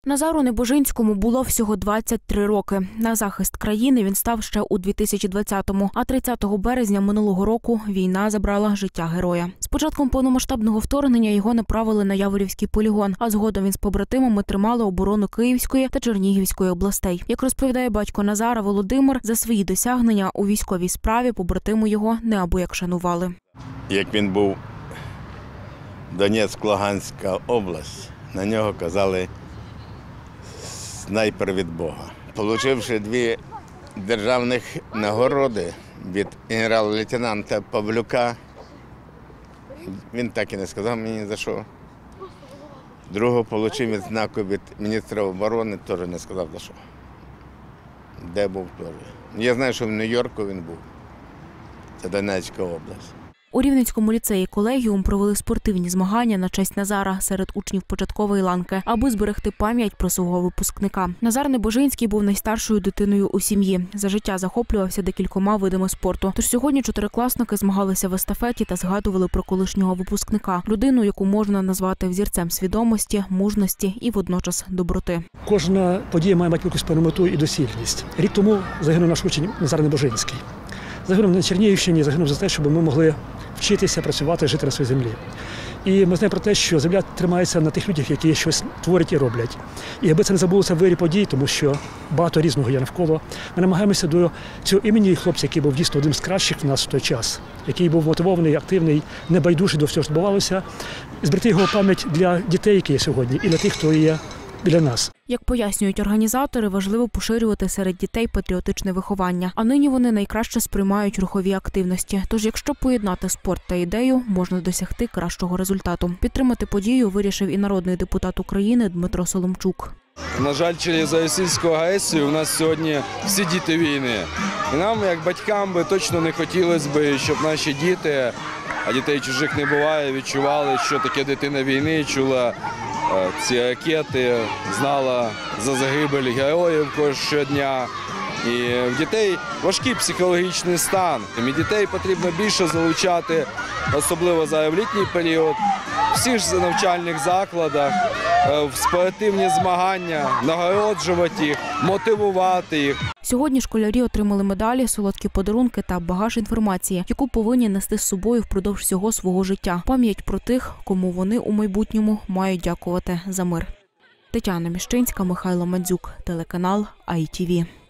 Назару Небожинському було всього 23 роки. На захист країни він став ще у 2020-му, а 30 березня минулого року війна забрала життя героя. З початком повномасштабного вторгнення його направили на Яворівський полігон, а згодом він з побратимами тримали оборону Київської та Чернігівської областей. Як розповідає батько Назара Володимир, за свої досягнення у військовій справі побратими його неабияк шанували. Як він був Донецьк-Луганська область, на нього казали снайпер від Бога. Получивши 2 державних нагороди від генерал-лейтенанта Павлюка, він так і не сказав мені за що. Другого отримав відзнаку від міністра оборони, теж не сказав за що. Де був теж. Я знаю, що в Нью-Йорку він був. Це Донецька область. У Рівненському ліцеї «Колегіум» провели спортивні змагання на честь Назара серед учнів початкової ланки, аби зберегти пам'ять про свого випускника. Назар Небожинський був найстаршою дитиною у сім'ї. За життя захоплювався декількома видами спорту. Тож сьогодні 4-класники змагалися в естафеті та згадували про колишнього випускника. Людину, яку можна назвати взірцем свідомості, мужності і водночас доброти. Кожна подія має мати якусь певну мету і доцільність. Рік тому загинув наш учень Назар Небожинський. Загинув на Чернігівщині, загинув за те, щоб ми могли вчитися, працювати, жити на своїй землі. І ми знаємо про те, що земля тримається на тих людях, які щось творять і роблять. І аби це не забулося в вирі подій, тому що багато різного є навколо, ми намагаємося до цього імені хлопця, який був дійсно одним з кращих в нас в той час, який був мотивований, активний, небайдужий до всього, що відбувалося, зберегти його пам'ять для дітей, які є сьогодні, і для тих, хто є біля нас. Як пояснюють організатори, важливо поширювати серед дітей патріотичне виховання. А нині вони найкраще сприймають рухові активності. Тож, якщо поєднати спорт та ідею, можна досягти кращого результату. Підтримати подію вирішив і народний депутат України Дмитро Соломчук. На жаль, через російську агресію у нас сьогодні всі діти війни. І нам, як батькам, точно не хотілося б, щоб наші діти, а дітей чужих не буває, відчували, що таке дитина війни, чула ці ракети, знала за загибель героїв щодня. І в дітей важкий психологічний стан. І дітей потрібно більше залучати, особливо зараз в літній період, в всіх навчальних закладах, в спортивні змагання, нагороджувати їх, мотивувати їх. Сьогодні школярі отримали медалі, солодкі подарунки та багаж інформації, яку повинні нести з собою впродовж всього свого життя. Пам'ять про тих, кому вони у майбутньому мають дякувати за мир. Тетяна Міщинська, Михайло Мандзюк, телеканал ITV.